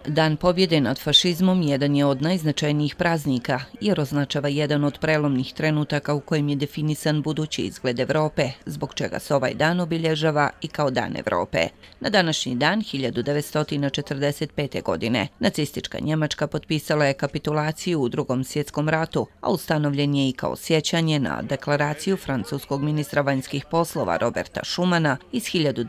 Dan pobjede nad fašizmom jedan je od najznačajnijih praznika jer označava jedan od prelomnih trenutaka u kojem je definisan budući izgled Evrope, zbog čega se ovaj dan obilježava i kao Dan Evrope. Na današnji dan 1945. godine nacistička Njemačka potpisala je kapitulaciju u Drugom svjetskom ratu, a ustanovljen je i kao sjećanje na deklaraciju francuskog ministra vanjskih poslova Roberta Schumana iz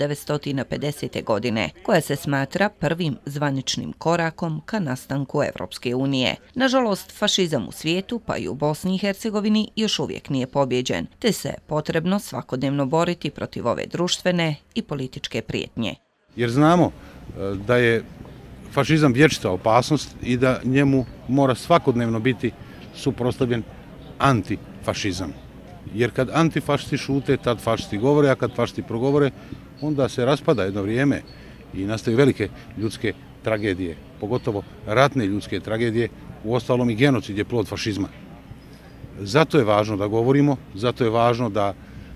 1950. godine, koja se smatra prvim zvaničnim korakom ka nastanku Evropske unije. Nažalost, fašizam u svijetu, pa i u Bosni i Hercegovini, još uvijek nije pobjeđen, te se potrebno svakodnevno boriti protiv ove društvene i političke prijetnje. Jer znamo da je fašizam vječita opasnost i da njemu mora svakodnevno biti suprotstavljen antifašizam. Jer kad antifašisti šute, tad fašisti govore, a kad fašisti progovore, onda se raspada jedno vrijeme i nastaju velike ljudske tragedije, pogotovo ratne ljudske tragedije, uostalom i genocid je plod fašizma. Zato je važno da govorimo, zato je važno da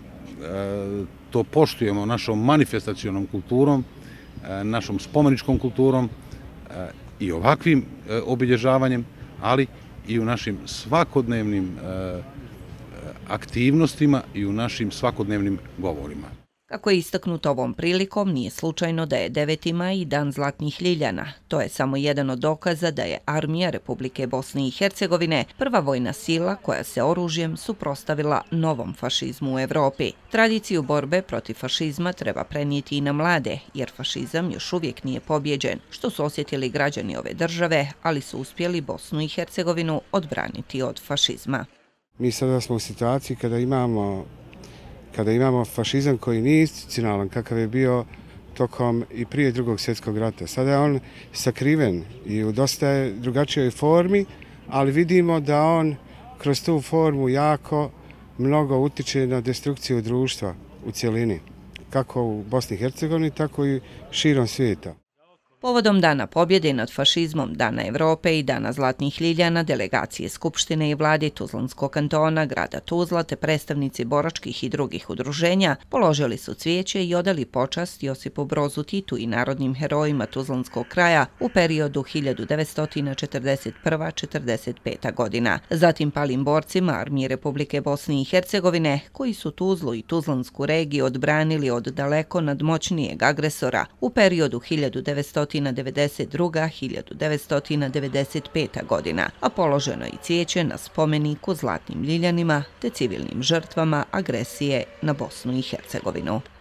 to poštujemo našom manifestacionom kulturom, našom spomeničkom kulturom i ovakvim obilježavanjem, ali i u našim svakodnevnim aktivnostima i u našim svakodnevnim govorima. Kako je istaknuto ovom prilikom, nije slučajno da je 9. maj Dan zlatnih ljiljana. To je samo jedan od dokaza da je armija Republike Bosne i Hercegovine prva vojna sila koja se oružjem suprotstavila novom fašizmu u Evropi. Tradiciju borbe protiv fašizma treba prenijeti i na mlade, jer fašizam još uvijek nije pobjeđen, što su osjetili građani ove države, ali su uspjeli Bosnu i Hercegovinu odbraniti od fašizma. Mi sada smo u situaciji kada imamo fašizam koji nije institucionalan kakav je bio tokom i prije Drugog svjetskog rata. Sada je on sakriven i u dosta drugačijoj formi, ali vidimo da on kroz tu formu jako mnogo utiče na destrukciju društva u cjelini, kako u Bosni i Hercegovini, tako i širom svijeta. Povodom Dana pobjede nad fašizmom, Dana Evrope i Dana zlatnih ljiljana, delegacije Skupštine i vlade Tuzlanskog kantona, grada Tuzla te predstavnici boračkih i drugih udruženja položili su cvijeće i odali počast Josipu Brozu Titu i narodnim herojima Tuzlanskog kraja u periodu 1941-45. godina. Zatim palim borcima armije Republike Bosne i Hercegovine, koji su Tuzlu i Tuzlansku regiju odbranili od daleko nadmoćnijeg agresora u periodu 1992-1995. godina, a položeno je i cvijeće na spomeniku zlatnim ljiljanima te civilnim žrtvama agresije na Bosnu i Hercegovinu.